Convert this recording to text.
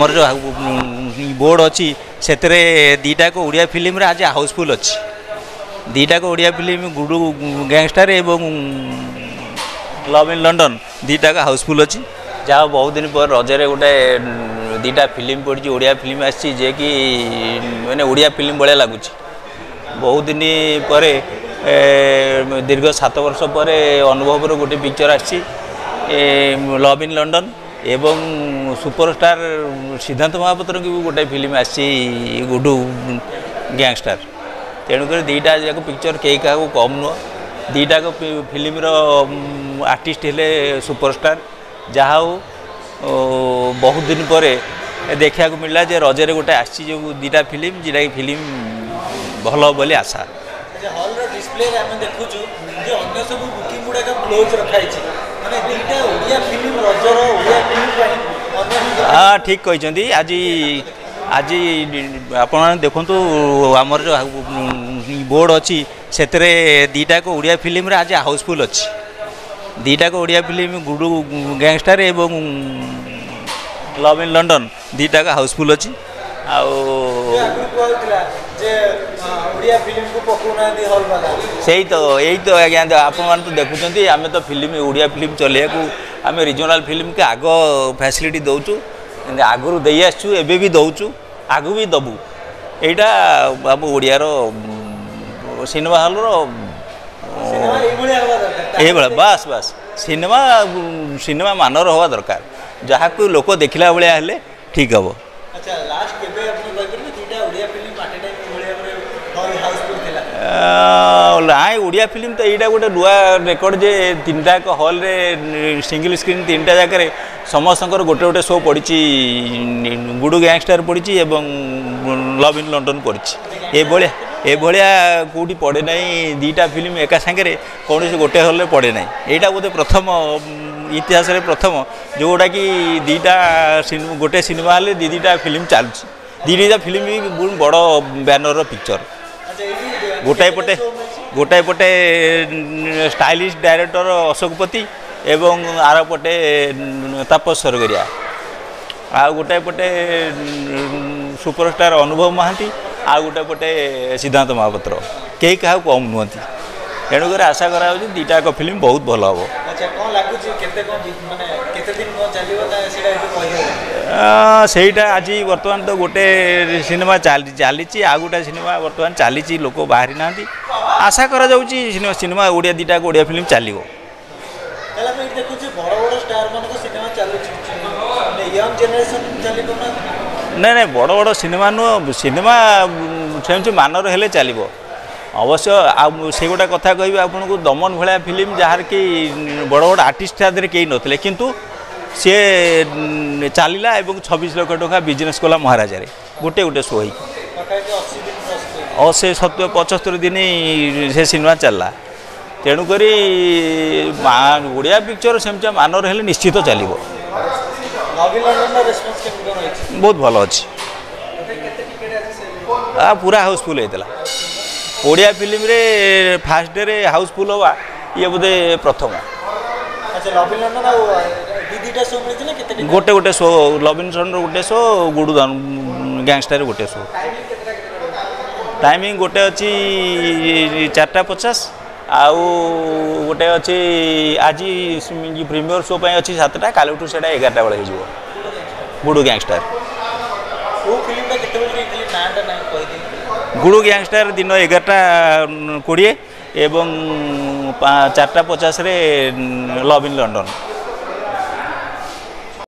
मोर जो बोर्ड अच्छी से दीटा को ओडिया फिल्म रे आज हाउसफुल अच्छी दीटा को ओडिया फिल्म गुडू गैंगस्टर एवं लव इन लंडन दीटा का हाउसफुल अच्छी जहाँ बहुत दिन पर रजरे गोटे दीटा फिल्म पड़ी ओडिया फिल्म आसी जे कि मैंने ओडिया फिल्म भाया लगुच बहुत दिन पर दीर्घ 7 वर्ष पर अनुभव गोटे पिक्चर आसी लव इन लंडन एवं सुपरस्टार सिद्धांत महापात्र की भी गोटे फिल्म आसी गुडू गैंगस्टर तेणुक दीटा जाक पिक्चर कई क्या कम नुह दीटा फिल्म आर्टिस्ट हेले सुपरस्टार जहाँ बहुत दिन पर देखा मिलला जे रजरे गोटे आसी जो दीटा फिल्म जोटा फिल्म भल बोली आशा हॉल डिस्प्ले रे हम देखुछु जे अन्य सब बुकिंग गुडा का क्लोज रखाई छी माने दीटा ओडिया फिल्म रजर ओडिया फिल्म पई हां ठीक कहछंती आज आज आपण देखंतु हमर जो बोर्ड अच्छी से दीटा को ओडिया फिल्म रे आज हाउसफुल अच्छी दीटा को ओडिया फिल्म गुडू गैंगस्टर एवं लव इन लंडन दीटा का हाउसफुल अच्छी से तो यही तो आज्ञा आपण तो देखुं आम तो फिल्म ओडिया फिल्म चलिया आम रिजनाल फिल्म के आग फैसिलिटी दौचु आगु दे आसु एबे भी दौचु आगु भी दबु एटा आम ओडियार सिनेमा हॉल बस बस सिनेमा सिनेमा मानर हवा दरकार जहाँ को लोक देखला भाया हेले ठीक हम अच्छा लास्ट केबे अपन कहबे दीटा ओडिया फिल्म आटे टाइम भलिया रे हाउसफुल थिला नाई ओडिया फिल्म तो यहाँ गोटे नुआ रेकर्ड जे 3टा हॉल रे सिंगल स्क्रीन 3टा जगह समस्त गोटे गोटे शो पड़ी गुडू गैंगस्टर पड़ी एवं लव इन लंडन पड़ी भाया कौटी पड़े ना दीटा फिल्म एका सांगे कौन गोटे हॉल पड़े ना यहाँ बोधे प्रथम इतिहास रे प्रथम जोटा कि दीटा गोटे सिनेमा हॉल दीटा फिल्म चलुची दीटा फिल्म भी बहुत बड़ बैनर पिक्चर गोटाए पटे स्टाइलिश डायरेक्टर अशोकपति एवं आर पटे तापस सरगरिया आ गोटाए पटे सुपरस्टार अनुभव महांती आ गोटे पटे सिद्धांत महापात्र कई क्या कम नुहति तेणुक आशा करा दीटा फिल्म बहुत भल हम सेटा आज बर्तमान तो गोटे सिनेमा चली आ गोटे सिनेमा बर्तमान चली लोक बाहरी ना आशा करा सिनेमा ओडिया दीटा ओडिया फिल्म चलो नहीं नहीं बड़ बड़ सिनेमा नुह सिनेमा से मानर हेले चलो अवश्य से गोटा कथा कह आपन को दमन भाया फिल्म जहाँ कि बड़ बड़ आर्टिस्ट कई नथिले किंतु सी चलला 26 लाख टका बिजनेस कला महाराजा रे गोटे गोटे शो से 75 दिन से सिनेमा चलला तेणुक ओडिया पिक्चर सेमती मानर हेले निश्चित चलो बहुत भल अच्छी पूरा हाउसफुल होता ओडिया फिल्म रे फास्ट डे रे हाउसफुल हवा ये बोधे प्रथम गोटे गोटे शो लव इन लंडन गोटे शो गुडू गैंगस्टर गोटे शो टाइमिंग गोटे अच्छी 4:50 आउ गोटे अच्छी आज प्रीमियर शो अच्छी 7टा काली से 11टा बेले हो गुडू गैंगस्टर गुडू गैंगस्टर दिन 11:20 एवं 4:50 लव इन लंडन